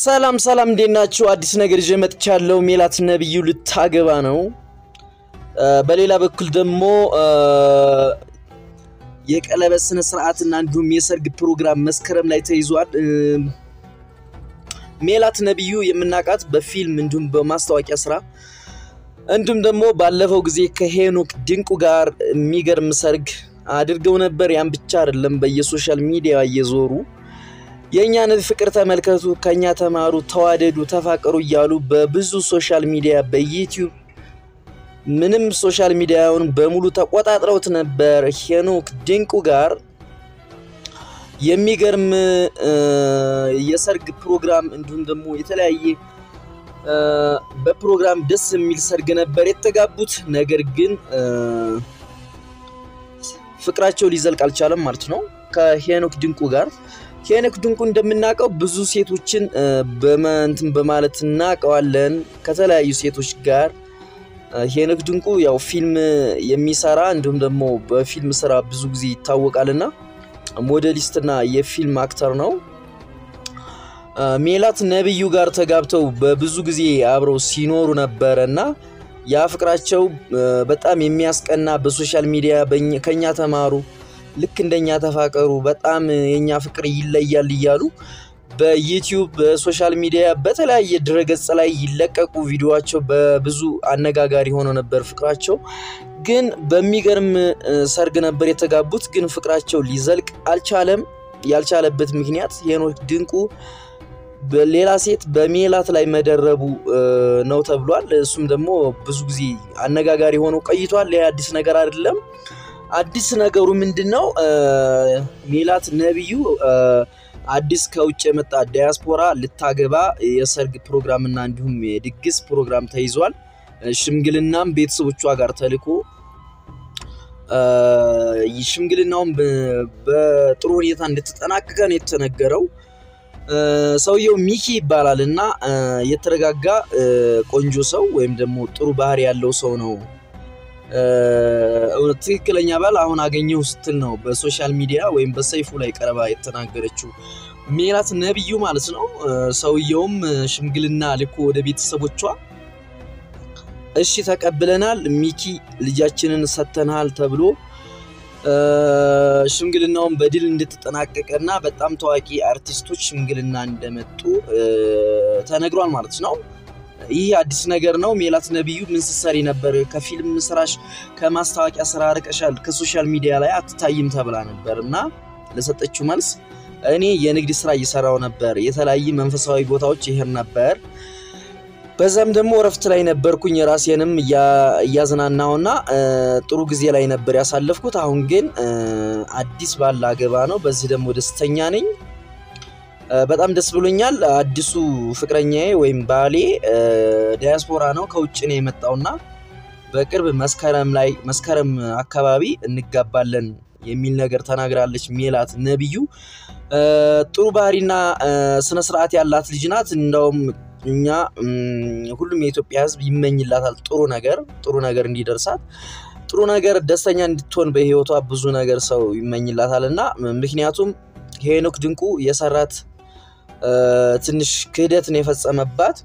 ሰላም እንዴት ናችሁ? አዲስ ነገር ይዤ መጥቻለሁ። ሜላት ነብዩ ልታገባ ነው። በሌላ በኩል ደግሞ የቀለበት ስነ ስርዓትና እንዲሁም የሰርግ ፕሮግራም መስከረም ላይ ተይዟል። ሜላት ነብዩ የምናቃት በፊልም እንዲሁም በማስታወቂያ ስራ እንዲሁም ደግሞ ባለፈው ጊዜ ከሄኖክ ድንቁ ጋር የሚገርም ሰርግ አድርገው ነበር። ያን ብቻ አይደለም በየሶሻል ሚዲያ እየዞሩ የኛን ፍቅር ተመልከቱ፣ ከኛ ተማሩ፣ ተዋደዱ፣ ተፋቀሩ እያሉ በብዙ ሶሻል ሚዲያ በዩቲዩብ ምንም ሶሻል ሚዲያውን በሙሉ ተቆጣጥረውት ነበር። ሄኖክ ድንቁ ጋር የሚገርም የሰርግ ፕሮግራም እንዲሁም ደግሞ የተለያየ በፕሮግራም ደስ የሚል ሰርግ ነበር የተጋቡት። ነገር ግን ፍቅራቸው ሊዘልቅ አልቻለም ማለት ነው ከሄኖክ ድንቁ ጋር። ሄኖክ ድንቁ እንደምናቀው ብዙ ሴቶችን በማለት እናቀዋለን ከተለያዩ ሴቶች ጋር። ሄኖክ ድንቁ ያው ፊልም የሚሰራ እንዲሁም ደግሞ በፊልም ስራ ብዙ ጊዜ ይታወቃልና ሞዴሊስትና የፊልም አክተር ነው። ሜላት ነብዩ ጋር ተጋብተው በብዙ ጊዜ አብረው ሲኖሩ ነበርና ያ ፍቅራቸው በጣም የሚያስቀና በሶሻል ሚዲያ ከኛ ተማሩ፣ ልክ እንደኛ ተፋቀሩ፣ በጣም የኛ ፍቅር ይለያል እያሉ በዩቲዩብ በሶሻል ሚዲያ በተለያየ ድረገጽ ላይ ይለቀቁ ቪዲዮአቸው በብዙ አነጋጋሪ ሆኖ ነበር ፍቅራቸው። ግን በሚገርም ሰርግ ነበር የተጋቡት። ግን ፍቅራቸው ሊዘልቅ አልቻለም። ያልቻለበት ምክንያት ሄኖክ ድንቁ በሌላ ሴት በሜላት ላይ መደረቡ ነው ተብሏል። እሱም ደግሞ ብዙ ጊዜ አነጋጋሪ ሆኖ ቆይቷል። ለአዲስ ነገር አይደለም። አዲስ ነገሩ ምንድነው? ሜላት ነብዩ አዲስ ከውጭ የመጣ ዲያስፖራ ልታገባ የሰርግ ፕሮግራምና እንዲሁም የድግስ ፕሮግራም ተይዟል። ሽምግልናም ቤተሰቦቿ ጋር ተልኮ ሽምግልናውም በጥሩ ሁኔታ እንድትጠናቀቀ ነው የተነገረው። ሰውየው ሚኪ ይባላልና የተረጋጋ ቆንጆ ሰው ወይም ደግሞ ጥሩ ባህሪ ያለው ሰው ነው። ትክክለኛ ባል አሁን አገኘው ስትል ነው በሶሻል ሚዲያ ወይም በሰይፉ ላይ ቀርባ የተናገረችው ሜላት ነብዩ ማለት ነው። ሰውየውም ሽምግልና ልኮ ወደ ቤተሰቦቿ እሺ ተቀበለናል፣ ሚኪ ልጃችንን ሰተናል ተብሎ ሽምግልናውን በድል እንድትጠናቀቀና በጣም ታዋቂ አርቲስቶች ሽምግልና እንደመጡ ተነግሯል ማለት ነው። ይህ አዲስ ነገር ነው። ሜላት ነብዩ ምን ሲሰሪ ነበር? ከፊልም ስራሽ ከማስታወቂያ ስራ ርቀሻል፣ ከሶሻል ሚዲያ ላይ አትታይም ተብላ ነበርና ለሰጠችው መልስ እኔ የንግድ ስራ እየሰራው ነበር፣ የተለያየ መንፈሳዊ ቦታዎች ይሄር ነበር፣ በዛም ደግሞ ረፍት ላይ ነበርኩኝ፣ ራሴንም ያዝናናውና ጥሩ ጊዜ ላይ ነበር ያሳለፍኩት። አሁን ግን አዲስ ባል አገባ ነው፣ በዚህ ደግሞ ደስተኛ ነኝ፣ በጣም ደስ ብሎኛል። አዲሱ ፍቅረኛዬ ወይም ባሌ ዲያስፖራ ነው፣ ከውጭ ነው የመጣውና በቅርብ መስከረም አካባቢ እንጋባለን የሚል ነገር ተናግራለች ሜላት ነብዩ። ጥሩ ባህሪና ስነ ስርዓት ያላት ልጅ ናት። እንደውም እኛ ሁሉም የኢትዮጵያ ሕዝብ ይመኝላታል ጥሩ ነገር እንዲደርሳት፣ ጥሩ ነገር ደስተኛ እንድትሆን በህይወቷ ብዙ ነገር ሰው ይመኝላታልና ምክንያቱም ሄኖክ ድንቁ የሰራት ትንሽ ክህደት ነው የፈጸመባት።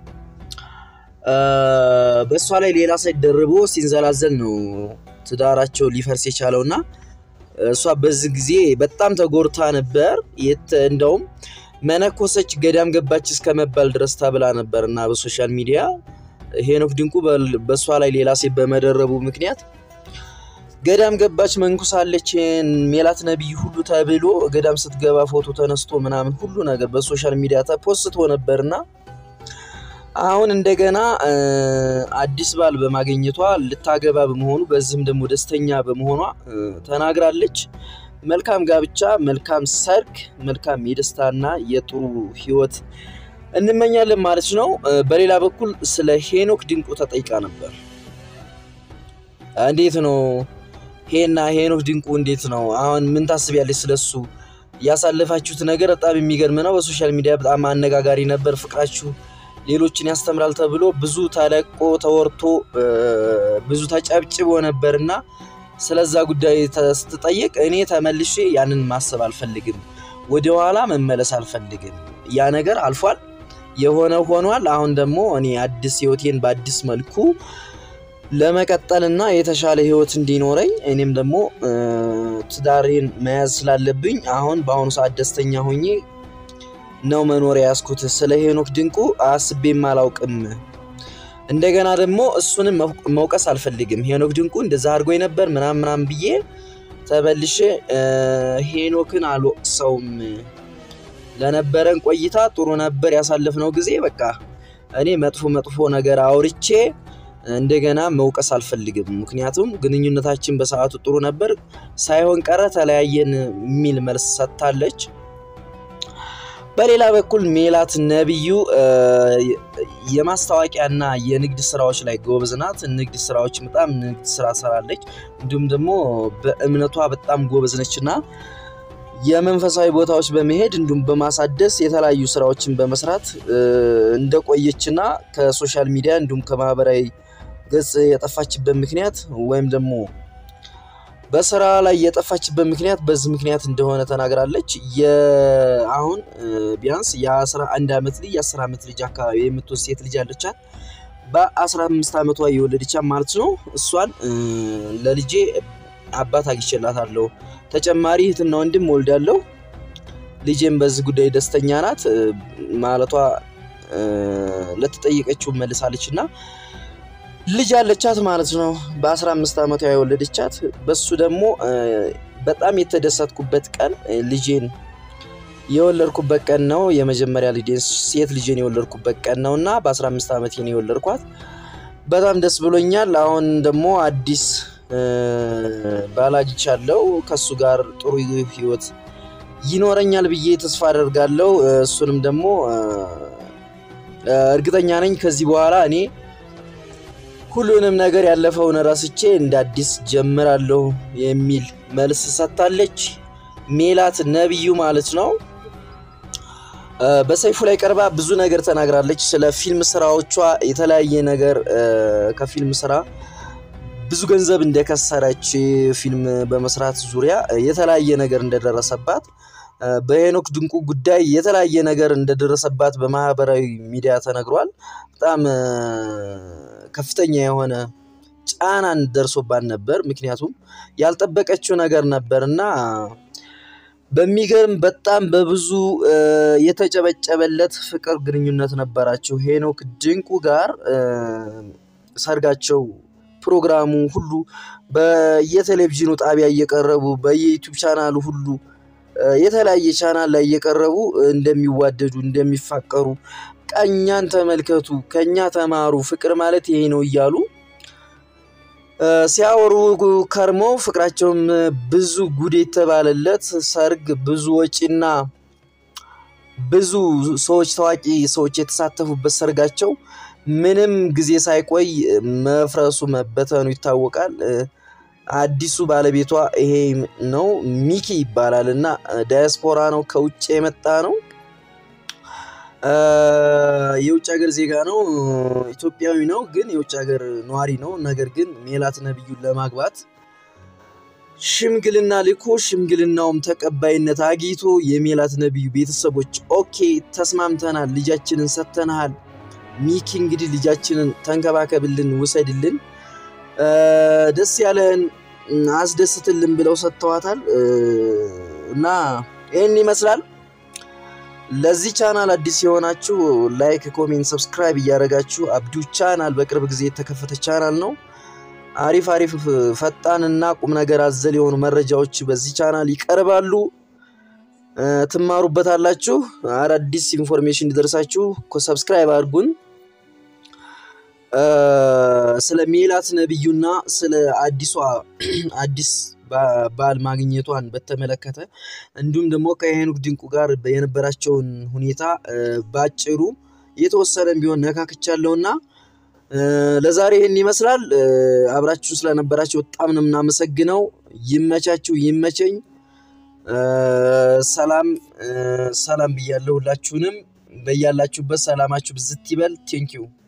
በሷ ላይ ሌላ ሰው ደርቦ ሲንዘላዘል ነው ትዳራቸው ሊፈርስ የቻለውና እሷ በዚህ ጊዜ በጣም ተጎርታ ነበር። እንደውም መነኮሰች ገዳም ገባች እስከመባል ድረስ ተብላ ነበርና በሶሻል ሚዲያ ሄኖክ ድንቁ በሷ ላይ ሌላ ሰው በመደረቡ ምክንያት ገዳም ገባች መንኩሳለች ሜላት ነብዩ ሁሉ ተብሎ ገዳም ስትገባ ፎቶ ተነስቶ ምናምን ሁሉ ነገር በሶሻል ሚዲያ ተፖስቶ ነበርና አሁን እንደገና አዲስ ባል በማግኘቷ ልታገባ በመሆኑ በዚህም ደግሞ ደስተኛ በመሆኗ ተናግራለች። መልካም ጋብቻ፣ መልካም ሰርግ፣ መልካም የደስታና የጥሩ ህይወት እንመኛለን ማለት ነው። በሌላ በኩል ስለ ሄኖክ ድንቁ ተጠይቃ ነበር። እንዴት ነው ሄኖክ ድንቁ እንዴት ነው አሁን ምን ታስቢያለሽ? ስለሱ ያሳለፋችሁት ነገር በጣም የሚገርም ነው። በሶሻል ሚዲያ በጣም አነጋጋሪ ነበር። ፍቅራችሁ ሌሎችን ያስተምራል ተብሎ ብዙ ተለቆ ተወርቶ ብዙ ተጨብጭቦ ነበርና ስለዛ ጉዳይ ተጠየቅ እኔ ተመልሼ ያንን ማሰብ አልፈልግም፣ ወደ ኋላ መመለስ አልፈልግም። ያ ነገር አልፏል። የሆነ ሆኗል አሁን ደግሞ እኔ አዲስ ህይወቴን በአዲስ መልኩ ለመቀጠልና የተሻለ ህይወት እንዲኖረኝ እኔም ደግሞ ትዳሬን መያዝ ስላለብኝ አሁን በአሁኑ ሰዓት ደስተኛ ሆኜ ነው መኖር ያስኩት ስለ ሄኖክ ድንቁ አስቤም አላውቅም እንደገና ደግሞ እሱንም መውቀስ አልፈልግም ሄኖክ ድንቁ እንደዛ አድርጎኝ ነበር ምናምን ብዬ ተበልሼ ሄኖክን አልወቅሰውም ለነበረን ቆይታ ጥሩ ነበር ያሳለፍነው ጊዜ በቃ እኔ መጥፎ ነገር አውርቼ እንደገና መውቀስ አልፈልግም ምክንያቱም ግንኙነታችን በሰዓቱ ጥሩ ነበር ሳይሆን ቀረ ተለያየን ሚል መልስ ሰጣለች በሌላ በኩል ሜላት ነብዩ የማስታወቂያና የንግድ ስራዎች ላይ ጎበዝ ናት ንግድ ስራዎች በጣም ንግድ ስራ ሰራለች እንዲሁም ደግሞ በእምነቷ በጣም ጎበዝ ነችና የመንፈሳዊ ቦታዎች በመሄድ እንዲሁም በማሳደስ የተለያዩ ስራዎችን በመስራት እንደቆየችና ከሶሻል ሚዲያ እንዲሁም ከማህበራዊ ገጽ የጠፋችበት ምክንያት ወይም ደግሞ በስራ ላይ የጠፋችበት ምክንያት በዚህ ምክንያት እንደሆነ ተናግራለች አሁን ቢያንስ የ11 አመት ልጅ የ10 አመት ልጅ አካባቢ የምትወስ ሴት ልጅ አለቻት በ15 አመቷ የወለደቻት ማለት ነው እሷን ለልጄ አባት አግኝቼላታለሁ ተጨማሪ እህትና ወንድም ወልዳለሁ ልጄም በዚህ ጉዳይ ደስተኛ ናት ማለቷ ለተጠየቀችው መልሳለችና ልጅ አለቻት ማለት ነው በ15 አመቷ የወለደቻት በሱ ደግሞ በጣም የተደሰትኩበት ቀን ልጄን የወለድኩበት ቀን ነው የመጀመሪያ ልጄን ሴት ልጄን የወለድኩበት ቀን ነውና በ15 አመቴ ነው የወለድኳት በጣም ደስ ብሎኛል አሁን ደግሞ አዲስ ባላጅቻለሁ ከሱ ጋር ጥሩ ህይወት ይኖረኛል ብዬ ተስፋ አደርጋለሁ እሱንም ደግሞ እርግጠኛ ነኝ ከዚህ በኋላ እኔ ሁሉንም ነገር ያለፈውን ራስቼ እንደ አዲስ ጀምራለሁ የሚል መልስ ሰጣለች ሜላት ነብዩ ማለት ነው በሰይፉ ላይ ቀርባ ብዙ ነገር ተናግራለች ስለ ፊልም ስራዎቿ የተለያየ ነገር ከፊልም ስራ ብዙ ገንዘብ እንደከሰረች ፊልም በመስራት ዙሪያ የተለያየ ነገር እንደደረሰባት በሄኖክ ድንቁ ጉዳይ የተለያየ ነገር እንደደረሰባት በማህበራዊ ሚዲያ ተነግሯል በጣም ከፍተኛ የሆነ ጫናን ደርሶባት ነበር ምክንያቱም ያልጠበቀችው ነገር ነበርና በሚገርም በጣም በብዙ የተጨበጨበለት ፍቅር ግንኙነት ነበራቸው ሄኖክ ድንቁ ጋር ሰርጋቸው ፕሮግራሙ ሁሉ በየቴሌቪዥኑ ጣቢያ እየቀረቡ በዩቲዩብ ቻናሉ ሁሉ የተለያየ ቻናል ላይ እየቀረቡ እንደሚዋደዱ እንደሚፋቀሩ ቀኛን ተመልከቱ ከኛ ተማሩ ፍቅር ማለት ይሄ ነው ይያሉ ሲያወሩ ከርመው ፍቅራቸውም ብዙ ጉድ የተባለለት ሰርግ ብዙ ወጪና ብዙ ሰዎች ታዋቂ ሰዎች የተሳተፉበት ሰርጋቸው ምንም ጊዜ ሳይቆይ መፍረሱ መበተኑ ይታወቃል አዲሱ ባለቤቷ ይሄ ነው ሚኪ ይባላልና ዳያስፖራ ነው ከውጭ የመጣ ነው የውጭ ሀገር ዜጋ ነው ኢትዮጵያዊ ነው ግን የውጭ ሀገር ነዋሪ ነው ነገር ግን ሜላት ነብዩን ለማግባት ሽምግልና ልኮ ሽምግልናውም ተቀባይነት አግኝቶ የሜላት ነብዩ ቤተሰቦች ኦኬ ተስማምተናል ልጃችንን ሰተናል ሚኪ እንግዲህ ልጃችንን ተንከባከብልን ወሰድልን ደስ ያለን አስደስትልን ብለው ሰጥተዋታል እና ይሄን ይመስላል ለዚህ ቻናል አዲስ የሆናችሁ ላይክ ኮሜንት ሰብስክራይብ ያደርጋችሁ አብዱ ቻናል በቅርብ ጊዜ የተከፈተ ቻናል ነው አሪፍ ፈጣንና ቁም ነገር አዘል የሆኑ መረጃዎች በዚህ ቻናል ይቀርባሉ ትማሩበታላችሁ አዲስ ኢንፎርሜሽን እንዲደርሳችሁ ሰብስክራይብ አድርጉን ስለ ሜላት ነብዩና ስለ አዲስ ባል ማግኘቷን በተመለከተ እንዲሁም ደግሞ ከሄኖክ ድንቁ ጋር የነበራቸውን ሁኔታ ባጭሩ የተወሰነም ቢሆን ነካክቻለሁና ለዛሬ ይሄን ይመስላል አብራችሁ ስለነበራችሁ በጣም ነው እናመሰግነው ይመቻችሁ ይመቸኝ ሰላም ብያለሁ ሁላችሁንም በያላችሁበት ሰላማችሁ ብዝት ይበል ቴንኪው